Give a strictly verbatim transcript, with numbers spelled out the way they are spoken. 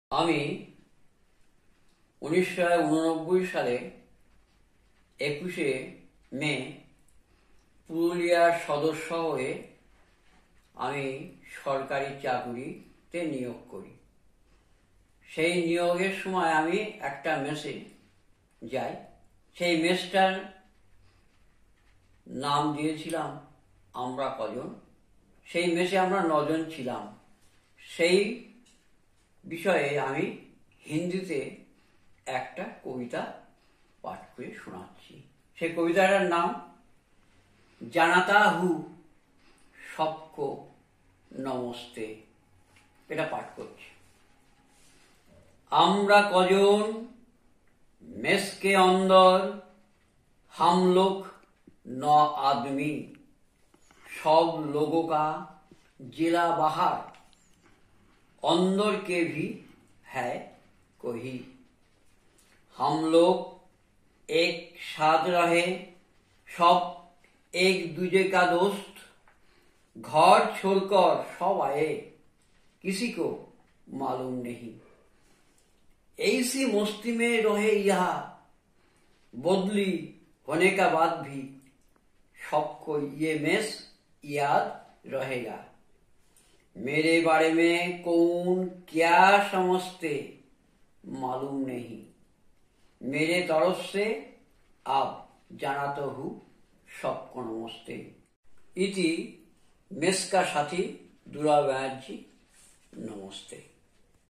আমি উনিশশো উননব্বই সালে একুশে মে পুরুলিয়ার সদস্য হয়ে আমি সরকারি চাকুরিতে নিয়োগ করি। সেই নিয়োগের সময় আমি একটা মেসে যাই। সেই মেসটার নাম দিয়েছিলাম আমরা কজন। সেই মেসে আমরা নজন ছিলাম। সেই বিষয়ে আমি হিন্দিতে একটা কবিতা পাঠ করে শোনাচ্ছি। সেই কবিতাটার নাম জানাতা হু সবকো নমস্তে। এটা পাঠ করছি। আমরা কজন मेस के अंदर हम लोग नौ आदमी, सब लोगों का जिला बाहर अंदर के भी है कोई। हम लोग एक साथ रहे सब एक दूजे का दोस्त, घर छोड़कर सब आए किसी को मालूम नहीं। ऐसी मस्ती में रहे यहाँ बदली होने का बाद भी सबको ये मेस याद रहेगा। मेरे बारे में कौन क्या समझते मालूम नहीं। मेरे तरफ से आप जानाता हूँ सबको नमस्ते। इति मेस का साथी दुला बैनर्जी नमस्ते।